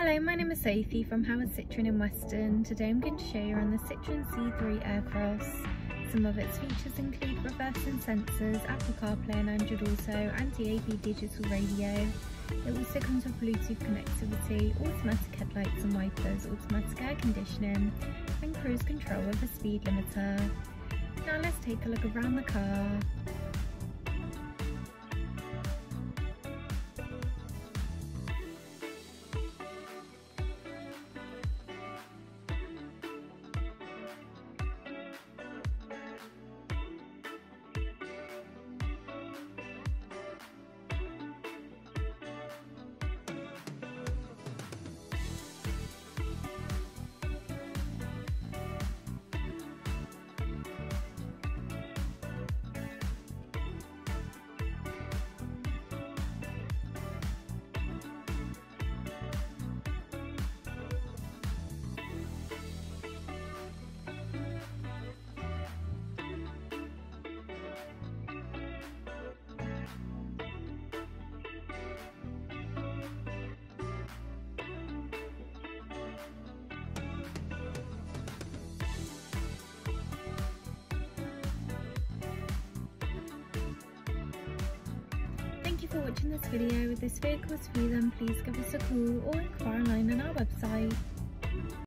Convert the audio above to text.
Hello, my name is Sophie from Howard Citroen in Weston. Today I'm going to show you around the Citroen C3 Aircross. Some of its features include reversing sensors, Apple CarPlay and Android Auto, anti-AV digital radio. It also comes with Bluetooth connectivity, automatic headlights and wipers, automatic air conditioning and cruise control with a speed limiter. Now let's take a look around the car. Thank you for watching this video. If this vehicle is for you, then please give us a call or inquire online on our website.